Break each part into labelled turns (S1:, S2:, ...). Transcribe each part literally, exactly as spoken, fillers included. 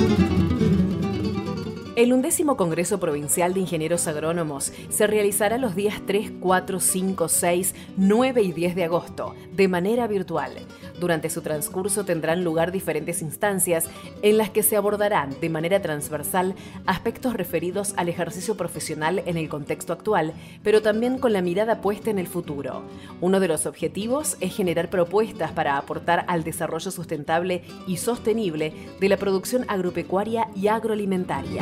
S1: El undécimo Congreso Provincial de Ingenieros Agrónomos se realizará los días tres, cuatro, cinco, seis, nueve y diez de agosto, de manera virtual. Durante su transcurso tendrán lugar diferentes instancias en las que se abordarán de manera transversal aspectos referidos al ejercicio profesional en el contexto actual, pero también con la mirada puesta en el futuro. Uno de los objetivos es generar propuestas para aportar al desarrollo sustentable y sostenible de la producción agropecuaria y agroalimentaria.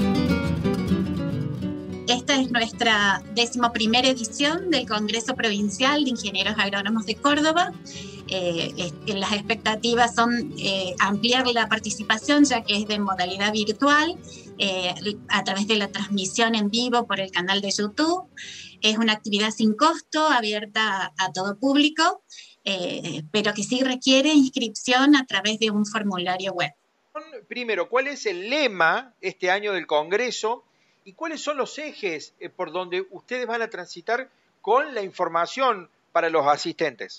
S2: Esta es nuestra decimoprimera edición del Congreso Provincial de Ingenieros Agrónomos de Córdoba. Eh, eh, las expectativas son eh, ampliar la participación, ya que es de modalidad virtual, eh, a través de la transmisión en vivo por el canal de YouTube. Es una actividad sin costo, abierta a, a todo público, eh, pero que sí requiere inscripción a través de un formulario web.
S3: Primero, ¿cuál es el lema este año del Congreso y cuáles son los ejes eh, por donde ustedes van a transitar con la información para los asistentes?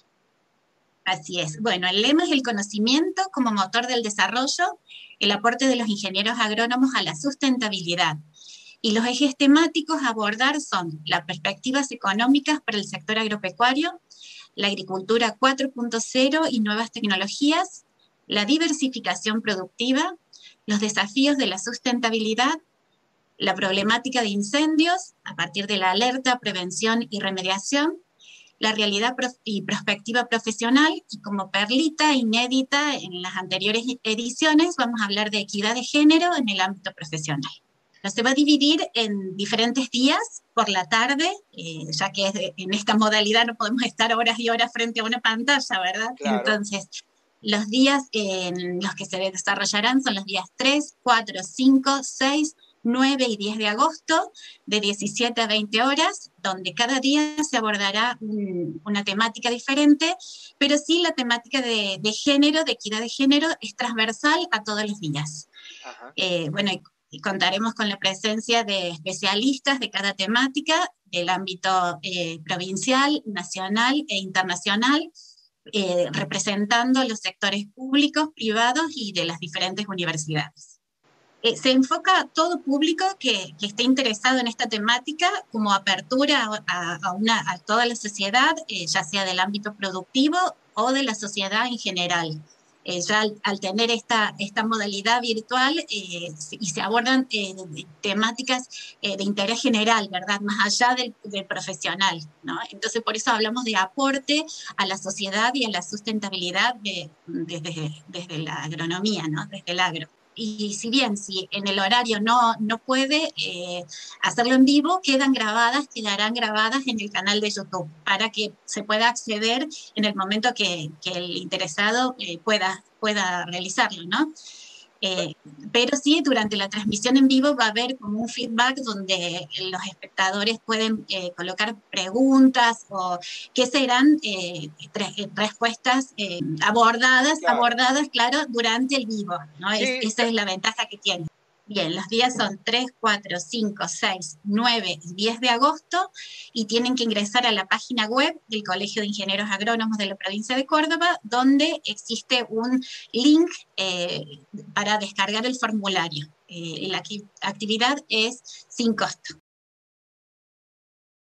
S2: Así es. Bueno, el lema es el conocimiento como motor del desarrollo, el aporte de los ingenieros agrónomos a la sustentabilidad. Y los ejes temáticos a abordar son las perspectivas económicas para el sector agropecuario, la agricultura cuatro punto cero y nuevas tecnologías, la diversificación productiva, los desafíos de la sustentabilidad, la problemática de incendios a partir de la alerta, prevención y remediación, la realidad y perspectiva profesional, y como perlita inédita en las anteriores ediciones vamos a hablar de equidad de género en el ámbito profesional. Se va a dividir en diferentes días por la tarde, eh, ya que es de, en esta modalidad no podemos estar horas y horas frente a una pantalla, ¿verdad?
S3: Claro.
S2: Entonces, los días en los que se desarrollarán son los días tres, cuatro, cinco, seis, nueve y diez de agosto, de diecisiete a veinte horas, donde cada día se abordará un, una temática diferente, pero sí la temática de, de género, de equidad de género, es transversal a todos los días. Eh, bueno, y, y contaremos con la presencia de especialistas de cada temática, del ámbito eh, provincial, nacional e internacional, eh, representando los sectores públicos, privados y de las diferentes universidades. Eh, se enfoca a todo público que, que esté interesado en esta temática como apertura a, a, una, a toda la sociedad, eh, ya sea del ámbito productivo o de la sociedad en general. Eh, ya al, al tener esta, esta modalidad virtual eh, y se abordan eh, temáticas eh, de interés general, ¿verdad? Más allá del, del profesional, ¿no? Entonces, por eso hablamos de aporte a la sociedad y a la sustentabilidad de, desde, desde la agronomía, ¿no? Desde el agro. Y si bien si en el horario no, no puede eh, hacerlo en vivo, quedan grabadas, quedarán grabadas en el canal de YouTube para que se pueda acceder en el momento que, que el interesado eh, pueda, pueda realizarlo, ¿no? Eh, pero sí, durante la transmisión en vivo va a haber como un feedback donde los espectadores pueden eh, colocar preguntas o qué serán eh, respuestas eh, abordadas, claro. abordadas, claro, durante el vivo, ¿no? Sí. Es, esa es la ventaja que tiene. Bien, los días son tres, cuatro, cinco, seis, nueve y diez de agosto y tienen que ingresar a la página web del Colegio de Ingenieros Agrónomos de la provincia de Córdoba, donde existe un link eh, para descargar el formulario. Eh, la actividad es sin costo.